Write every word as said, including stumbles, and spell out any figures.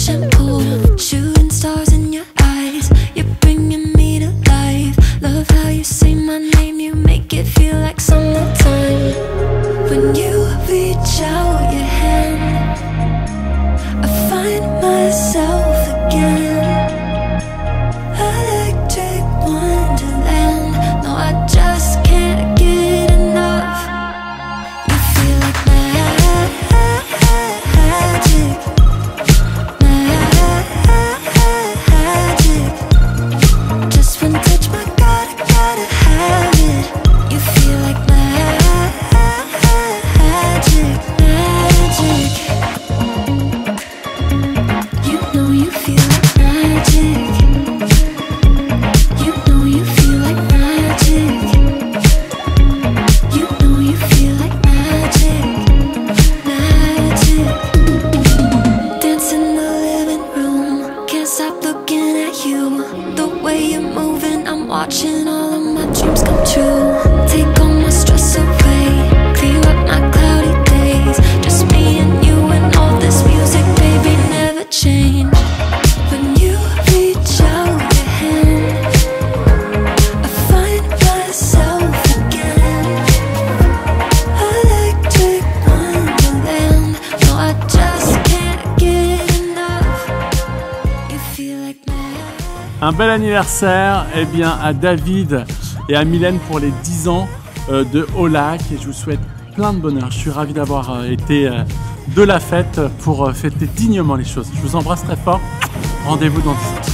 shampoo, shooting stars in your eyes. You're bringing me to life. Love how you say my name, you make it feel like summertime. When you reach out your hand, I find myself again. Electric wonderland. No, I just can't get enough. You feel like magic, magic. Just one touch, my God, I gotta have it. You feel like magic, magic. You know you feel like magic. You know you feel like magic. You know you feel like magic, magic. Dance in the living room, can't stop looking at you. The way you're moving, I'm watching all of my dreams come true. Take all my stress away, clear up my cloudy days. Just me and you and all this music, baby, never change. When you reach out your hand, I find myself again. Electric wonderland. No, I just can't get enough. You feel like magic. Un bel anniversaire eh bien, à David et à Mylène pour les dix ans euh, de Ô Lac, et je vous souhaite plein de bonheur. Je suis ravi d'avoir euh, été euh, de la fête pour euh, fêter dignement les choses. Je vous embrasse très fort. Rendez-vous dans dix ans.